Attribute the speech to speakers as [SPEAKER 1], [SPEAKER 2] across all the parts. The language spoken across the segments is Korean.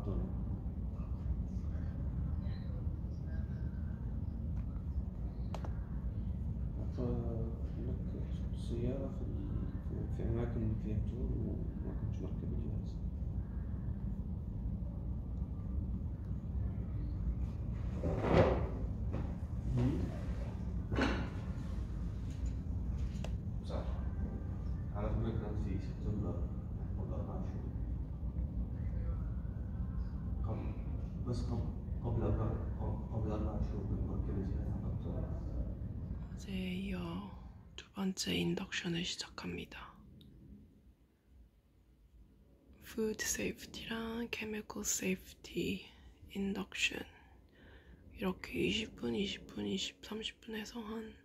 [SPEAKER 1] لك سيارة في أماكن فيها بترول وما كنتش مركب الجهاز. صح. على فكرة كان في سبتمبر قبل 4 شهور. قبل 4 شهور كنت مركب الجهاز.
[SPEAKER 2] 어제 이어 두 번째 인덕션을 시작합니다. 푸드 세이프티랑 케미컬 세이프티 인덕션 이렇게 20분, 30분 해서 한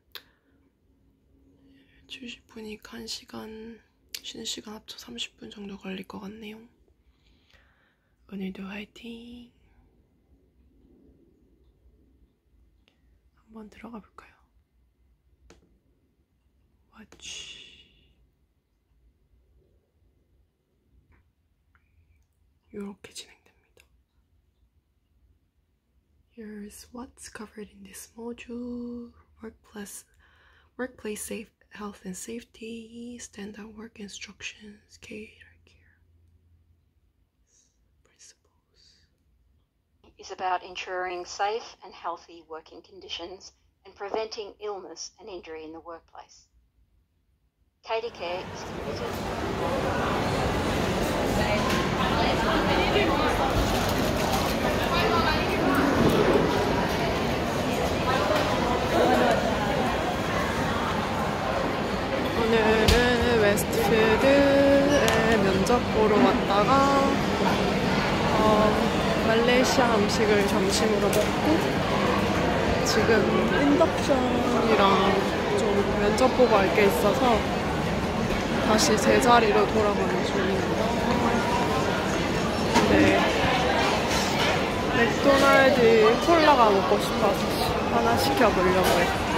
[SPEAKER 2] 70분이니까 1시간 쉬는 시간 합쳐 30분 정도 걸릴 것 같네요. 오늘도 화이팅! 한번 들어가 볼까요? watch. 이렇게 진행됩니다. Here's what's covered in this module: workplace safe health and safety, standard work instructions, cater care principles.
[SPEAKER 3] Is about ensuring safe and healthy working conditions and preventing illness and injury in the workplace. Cater Care is committed.
[SPEAKER 2] 오늘은 웨스트필드에 면접 보러 왔다가 말레이시아 음식을 점심으로 먹고 지금 인덕션이랑 좀 면접 보고 할 게 있어서 다시 제자리로 돌아가는 중입니다. 근데 맥도날드 콜라가 먹고 싶어서 하나 시켜보려고 해요.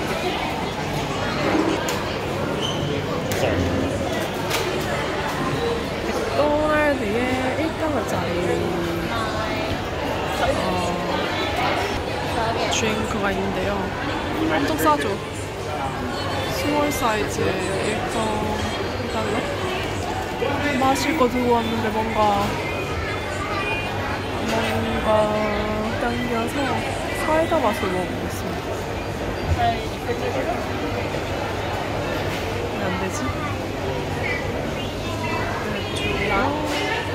[SPEAKER 2] 맥도날드에 1달러짜리 드링크가 있는데요. 엄청 싸죠? 스몰 사이즈에 1.1달러? 마실 거 들고 왔는데 뭔가 당겨서 사이다 맛을 먹어보겠습니다. 왜 안 되지? 맥주랑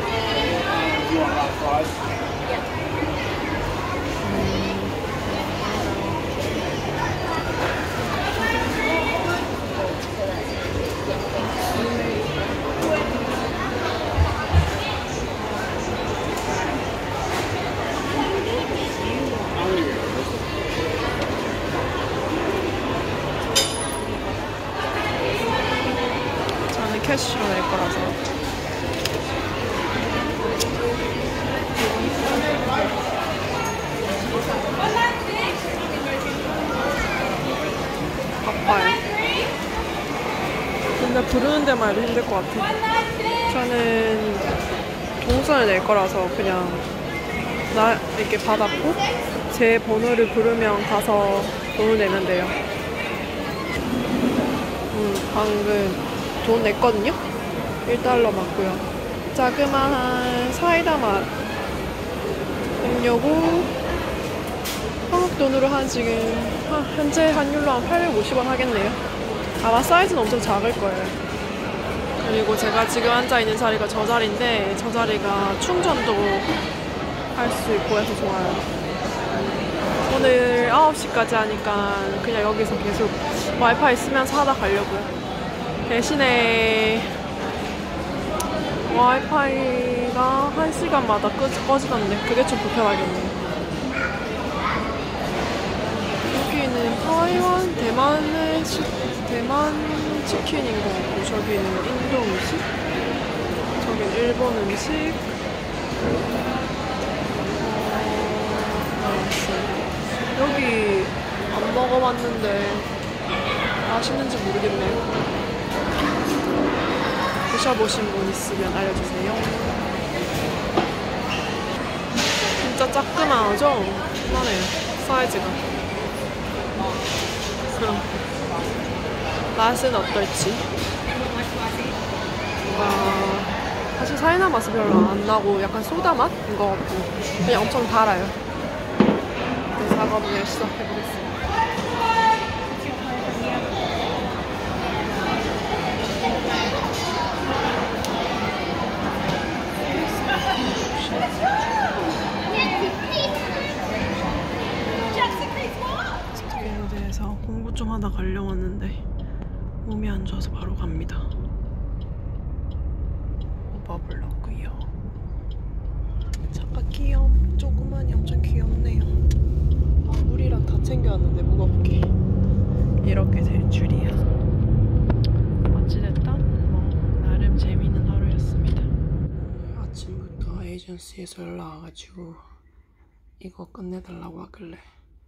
[SPEAKER 2] 저는 캐시로 낼 거라서 바빠요. 근데 부르는 데만 해도 힘들 것 같아. 저는 동선을 낼 거라서 그냥 이렇게 받았고 제 번호를 부르면 가서 돈을 내면 돼요. 방금 돈 냈거든요? 1달러 맞고요. 자그마한 사이다 맛 음료고 한국 돈으로 한 지금 현재 환율로 한 850원 하겠네요. 아마 사이즈는 엄청 작을 거예요. 그리고 제가 지금 앉아있는 자리가 저 자리인데 저 자리가 충전도 할 수 있고 해서 좋아요. 오늘 9시까지 하니까 그냥 여기서 계속 와이파이 쓰면서 하다 가려고요. 대신에 와이파이가 1시간마다 꺼지던데 그게 좀 불편하겠네요. 여기는 타이완, 대만 치킨인 거 같고 저기는 인도 음식, 저기는 일본 음식. 여기 안 먹어봤는데 맛있는지 모르겠네요. 드셔보신 분 있으면 알려주세요. 따끔하죠? 그만해요. 사이즈가. 맛은 어떨지. 사실 사이다 맛은 별로 안 나고 약간 소다 맛인 것 같고 그냥 엄청 달아요. 네, 작업을 시작해보겠습니다. 스튜디오에 대해서 공부 좀 하다 가려고 왔는데 몸이 안 좋아서 바로 갑니다. 버블 넣고요. 잠깐 조그만이 엄청 귀엽네요. 물이랑 다 챙겨왔는데 무겁게 이렇게 될 줄이야. 어찌됐든 나름 재미있는 하루였습니다. 아침부터 에이전시에서 연락 와가지고 이거 끝내달라고 하길래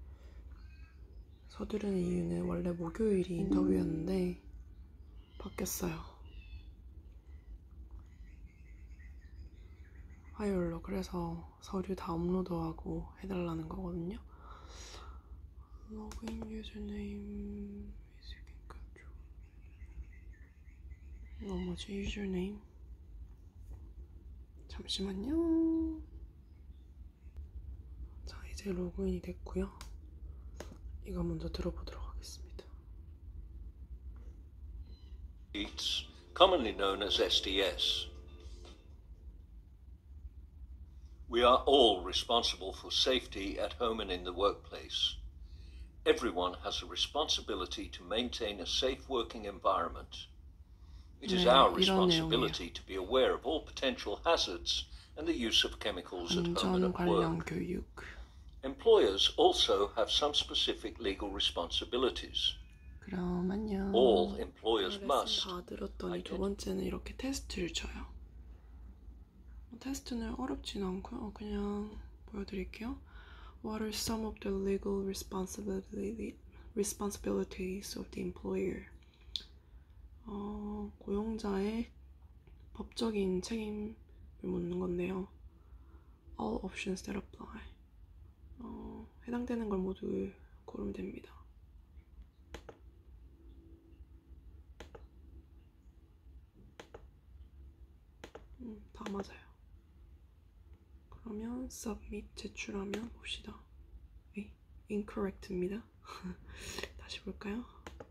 [SPEAKER 2] 서두르는 이유는 원래 목요일이 인터뷰였는데 바뀌었어요. 화요일로. 그래서 서류 다 업로드하고 해달라는 거거든요. 로그인 유저네임 이거 뭐지? 유저네임 잠시만요. 자, 이제 로그인이 됐고요. 이거 먼저 들어보도록 하겠습니다.
[SPEAKER 4] It's commonly known as SDS. We are all responsible for safety at home and in the workplace. Everyone has a responsibility to maintain a safe working environment. It is our responsibility to be aware of all potential hazards and the use of chemicals at home and at work. Employers also have some specific legal responsibilities.
[SPEAKER 2] 그럼 안녕.
[SPEAKER 4] All employers must.
[SPEAKER 2] 다 들었더니 두 번째는 이렇게 테스트를 쳐요. 테스트는 어렵진 않고요. 그냥 보여드릴게요. What are some of the legal responsibilities of the employer? 고용자의 법적인 책임을 묻는 건데요. All options that apply. 해당되는 걸 모두 고르면 됩니다. 다 맞아요. 그러면 submit 제출하면 봅시다. incorrect입니다. 다시 볼까요?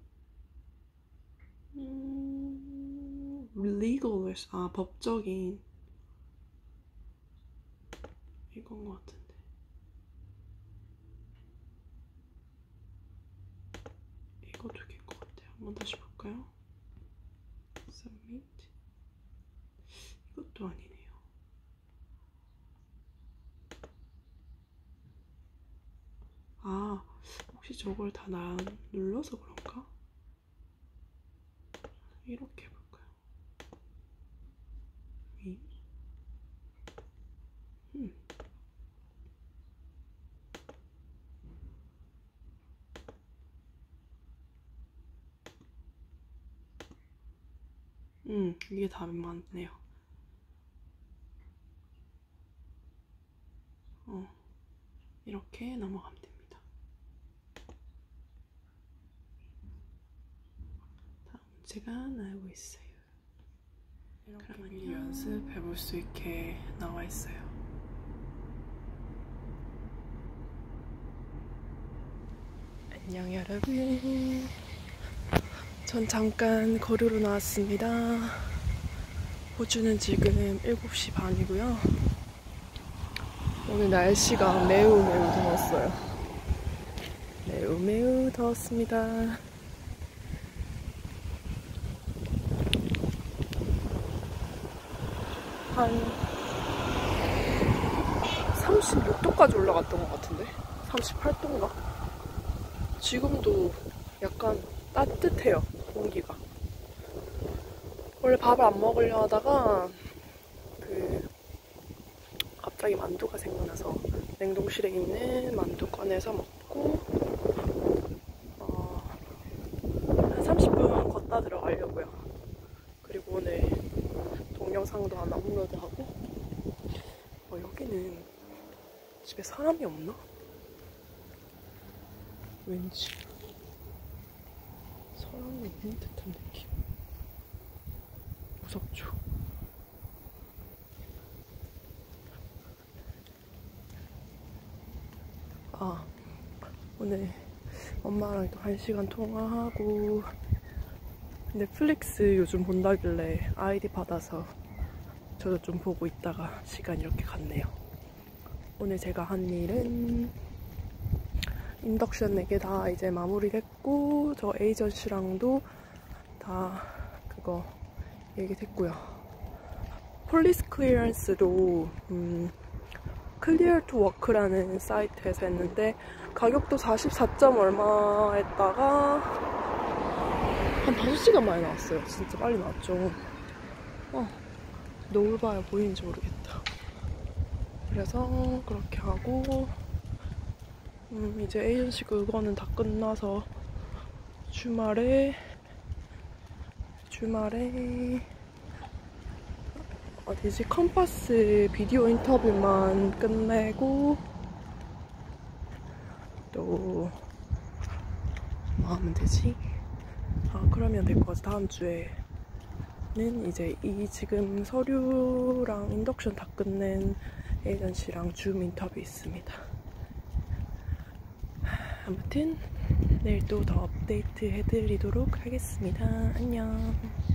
[SPEAKER 2] legal 법적인 이건 것 같은데. 이거 두 개인 것 같아요. 한번 다시 볼까요? submit 이것도 아니네요. 혹시 저걸 다 눌러서 그런가? 이렇게 해볼까요? 이게 답이 맞네요. 이렇게 넘어가면 됩니다. 다음 문제가 나오고 있어요. 이렇게 미리 연습해볼 수 있게 나와 있어요. 안녕 여러분. 전 잠깐 거리로 나왔습니다. 호주는 지금 7시 반이고요. 오늘 날씨가 매우 더웠어요. 매우 더웠습니다. 한 36도까지 올라갔던 것 같은데? 38도인가? 지금도 약간 따뜻해요, 공기가. 원래 밥을 안 먹으려 하다가 갑자기 만두가 생각나서 냉동실에 있는 만두 꺼내서 먹고 한 30분 걷다 들어가려고요. 그리고 오늘 동영상도 하나 업로드하고 여기는 집에 사람이 없나? 왠지 사람이 없는 듯한 느낌. 무섭죠? 아, 오늘 엄마랑 또 1시간 통화하고 넷플릭스 요즘 본다길래 아이디 받아서 저도 좀 보고 있다가 시간 이렇게 갔네요. 오늘 제가 한 일은 인덕션 4개 다 이제 마무리됐고, 저 에이전시랑도 다 그거 얘기됐고요. 폴리스 클리어런스도 클리어 투 워크라는 사이트에서 했는데 가격도 44점 얼마에다가 한 5시간 만에 나왔어요. 진짜 빨리 나왔죠. 노을 봐야 보이는지 모르겠다. 그래서 그렇게 하고 이제 에이전시 그거는 다 끝나서 주말에 어디지? 컴파스 비디오 인터뷰만 끝내고 또 뭐 하면 되지? 그러면 될 것 같아. 다음 주에는 이제 이 지금 서류랑 인덕션 다 끝낸 에이전시랑 줌 인터뷰 있습니다. 아무튼 내일 또 더 업데이트 해드리도록 하겠습니다. 안녕.